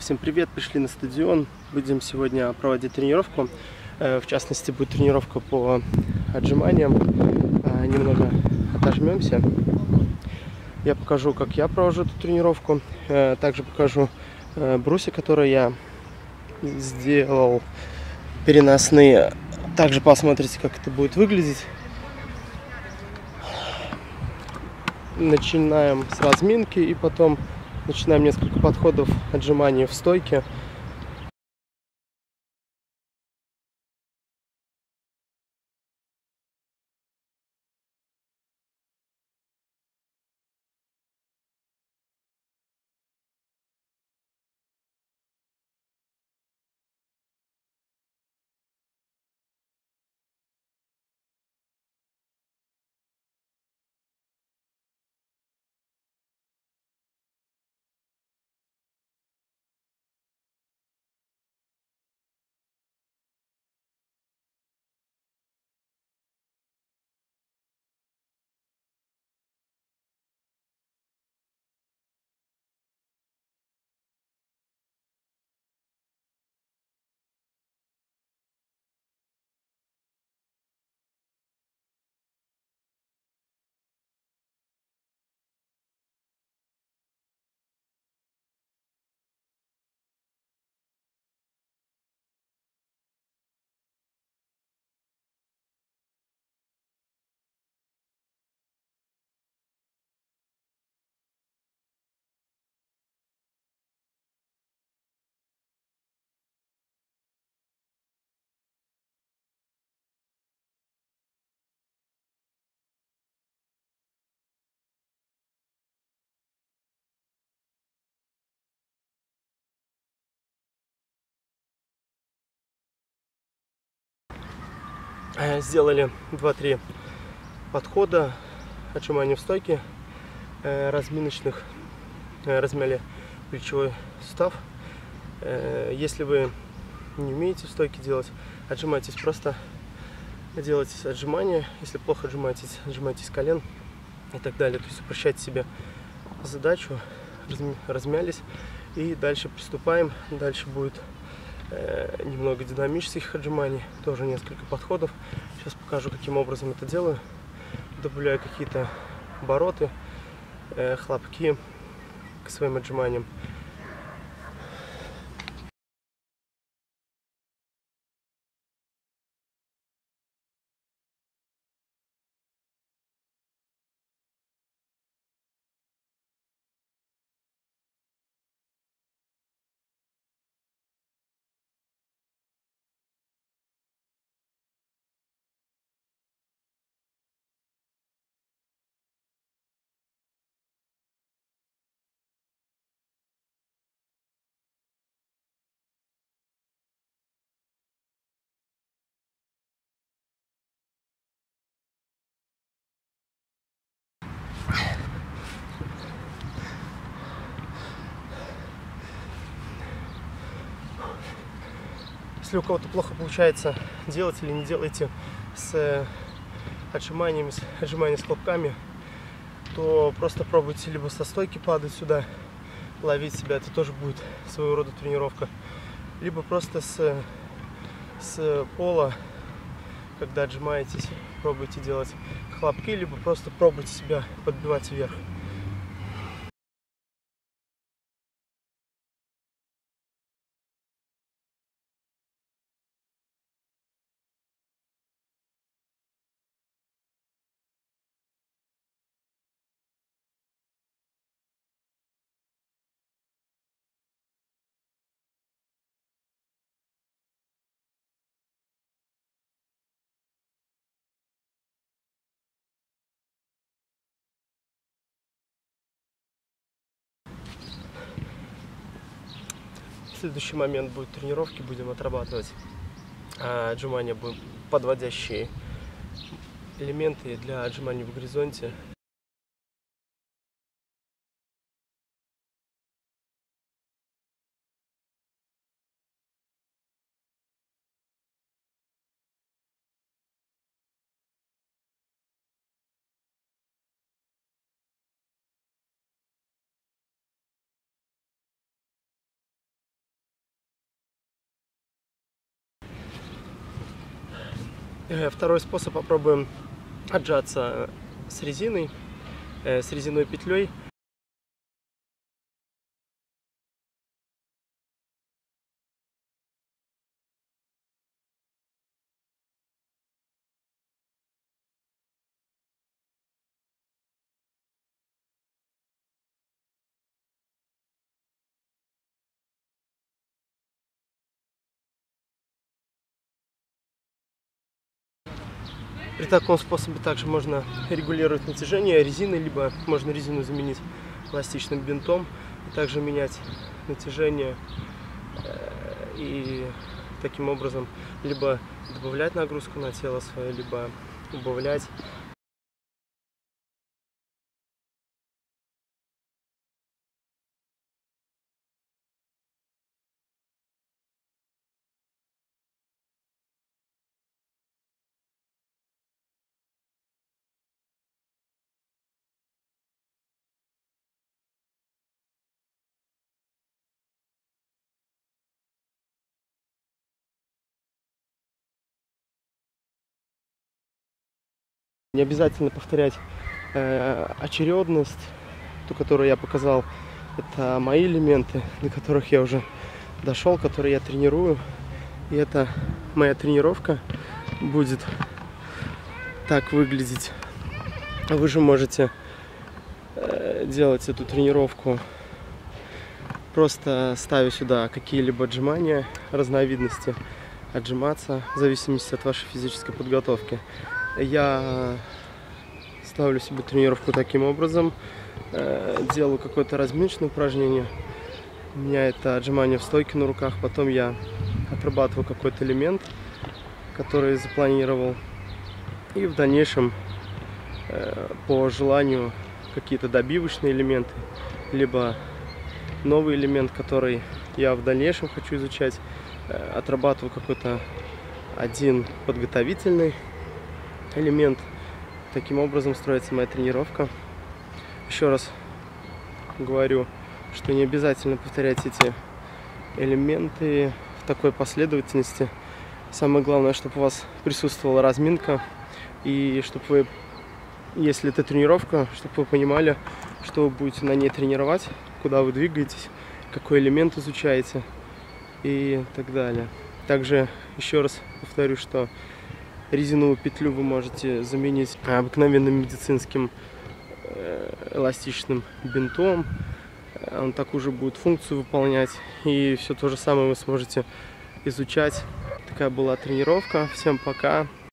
Всем привет, пришли на стадион. Будем сегодня проводить тренировку. В частности, будет тренировка по отжиманиям. Немного отожмемся. Я покажу, как я провожу эту тренировку. Также покажу бруси, которые я сделал, переносные. Также посмотрите, как это будет выглядеть. Начинаем с разминки и потом начинаем несколько подходов отжиманий в стойке. Сделали 2-3 подхода отжиманий в стойке разминочных, размяли плечевой сустав. Если вы не умеете в стойке делать, отжимайтесь, просто делайте отжимания. Если плохо отжимаетесь, отжимайтесь с колен и так далее. То есть упрощайте себе задачу, размялись и дальше приступаем. Дальше будет немного динамических отжиманий, тоже несколько подходов. Сейчас покажу, каким образом это делаю. Добавляю какие-то обороты, хлопки к своим отжиманиям. Если у кого-то плохо получается делать или не делайте с отжиманиями, с хлопками, то просто пробуйте либо со стойки падать сюда, ловить себя, это тоже будет своего рода тренировка, либо просто с пола, когда отжимаетесь, пробуйте делать хлопки, либо просто пробуйте себя подбивать вверх. Следующий момент будет тренировки, будем отрабатывать отжимания, будем подводящие элементы для отжиманий в горизонте. Второй способ, попробуем отжаться с резиной, с резиновой петлей. При таком способе также можно регулировать натяжение резины, либо можно резину заменить эластичным бинтом, и также менять натяжение и таким образом либо добавлять нагрузку на тело свое, либо убавлять. Не обязательно повторять очередность, ту, которую я показал. Это мои элементы, до которых я уже дошел, которые я тренирую. И это моя тренировка будет так выглядеть. Вы же можете делать эту тренировку, просто ставя сюда какие-либо отжимания, разновидности отжиматься, в зависимости от вашей физической подготовки. Я ставлю себе тренировку таким образом, делаю какое-то разминочное упражнение, у меня это отжимание в стойке на руках, потом я отрабатываю какой-то элемент, который запланировал, и в дальнейшем по желанию какие-то добивочные элементы, либо новый элемент, который я в дальнейшем хочу изучать, отрабатываю какой-то один подготовительный элемент. Таким образом строится моя тренировка. Еще раз говорю, что не обязательно повторять эти элементы в такой последовательности. Самое главное, чтобы у вас присутствовала разминка, и чтобы вы, если это тренировка, чтобы вы понимали, что вы будете на ней тренировать, куда вы двигаетесь, какой элемент изучаете и так далее. Также еще раз повторю, что резиновую петлю вы можете заменить обыкновенным медицинским эластичным бинтом. Он такую же будет функцию выполнять. И все то же самое вы сможете изучать. Такая была тренировка. Всем пока.